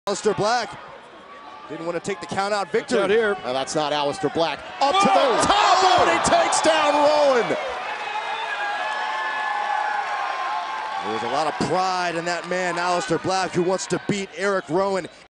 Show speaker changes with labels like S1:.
S1: Aleister Black didn't want to take the count-out victory.
S2: Out here.
S1: That's not Aleister Black. Up to the top, and he takes down Rowan. There was a lot of pride in that man, Aleister Black, who wants to beat Erik Rowan.